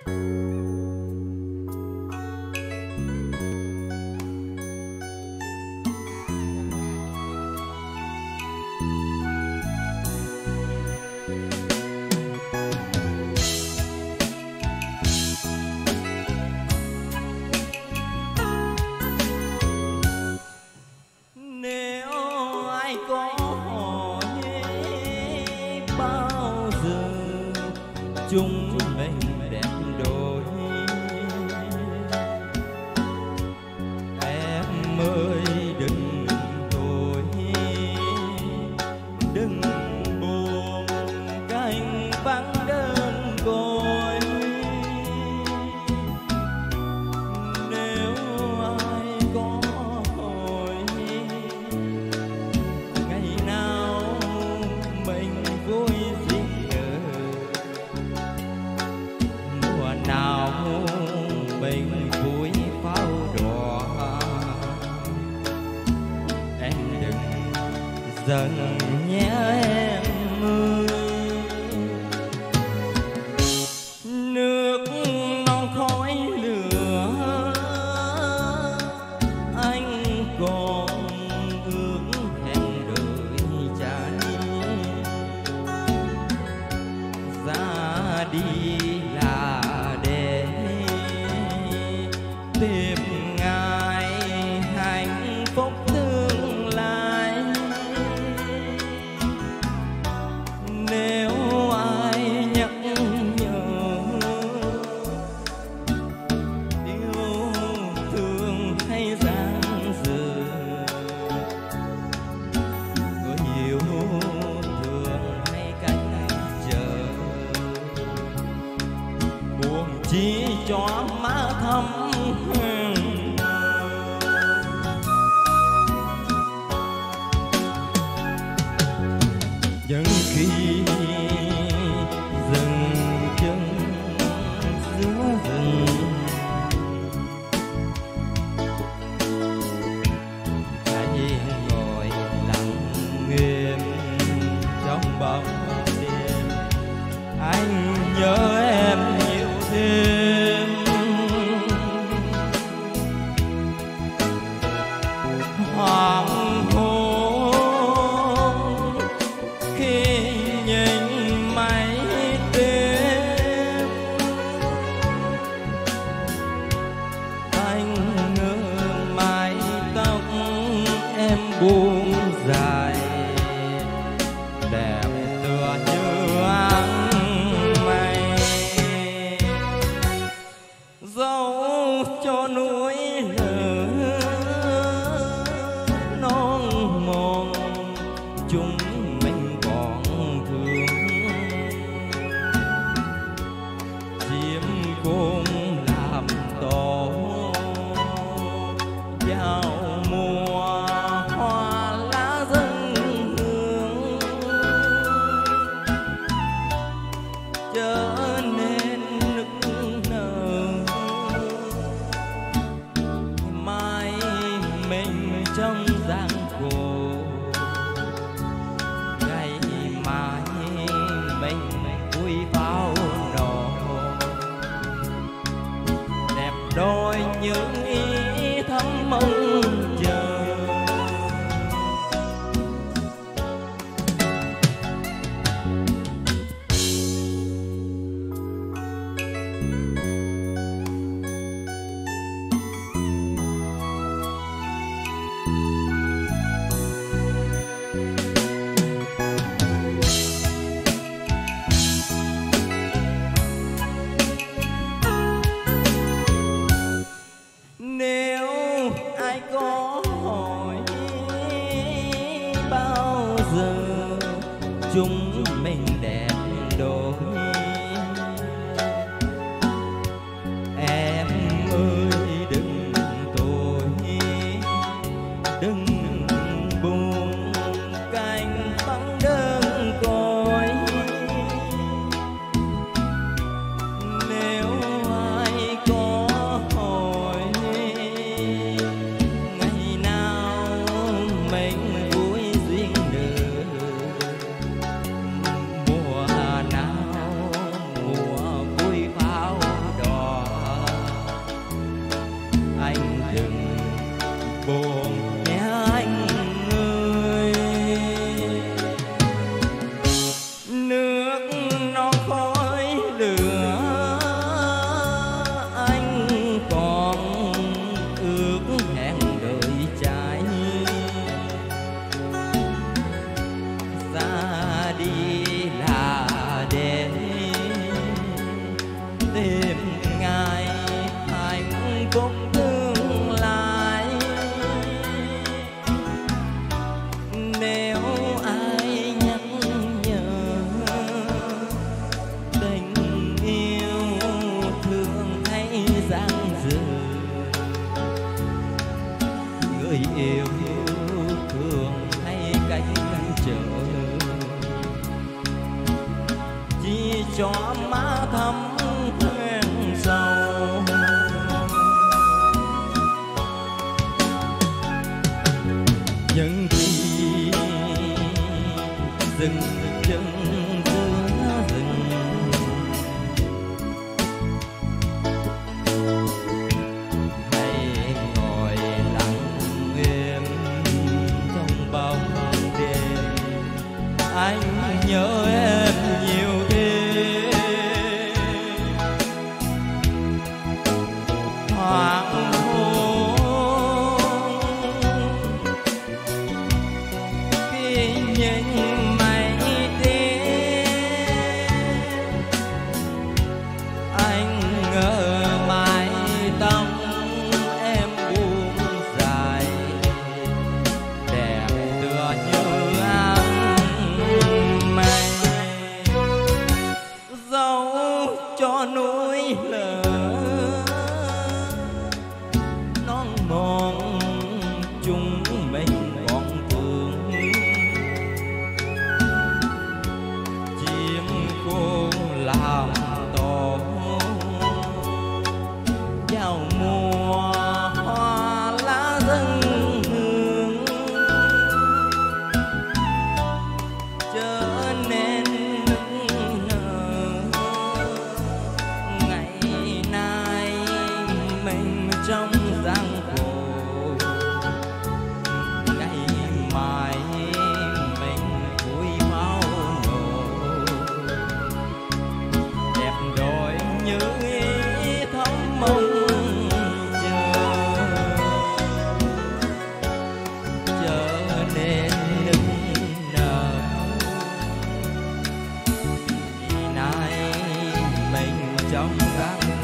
chúng mình đẹp đôi. Em ơi đừng thôi, đừng buồn cánh vắng đơn côi. Nếu ai có hỏi ngày nào mình vui nào mình vui pháo đỏ, em đừng giận nhé em ơi. Nước non khói lửa anh còn ước hẹn đợi trái ra đi tìm ngày hạnh phúc tương lai. Nếu ai nhắc nhở yêu thương hay giang dở, yêu thương hay cách chờ, buồn chỉ cho má thắm những khi dừng chân giữa rừng. Hãy ngồi lặng nghiêm trong bóng đêm, anh nhớ em nhiều thêm. Hoàng hôn khi nhìn mây đêm, anh ngỡ mái tóc em buông dài, đẹp tựa như áng mây, dẫu cho núi lở non mòn chúng mình còn thương. Chim cũng làm tổ vào mùa hoa lá dâng hương, trở nên nức nở. Mai mình trong giang hồ, ngày mai mình vui pháo nổ, đẹp đôi những ý thắm mong chờ. Nếu ai thắm hẹn sầu. Nhưng khi dừng chân giữa rừng, hãy ngồi lặng im trong bóng đêm. Anh nhớ em nhiều đêm, hoàng hôn khi những mây đêm. Anh ngỡ mái tóc em buông dài, đẹp tựa như áng mây, dẫu cho núi lở non mòn chúng mình còn thương. Chim khôn làm tổ vào mùa hoa lá dâng hương, trở nên nức nở. Ngày nay mình trong gian khổ, ngày mai mình vui bao nổ. Đẹp đôi như ý thắm mong trở nên nức nở. Ngày nay mình trong gian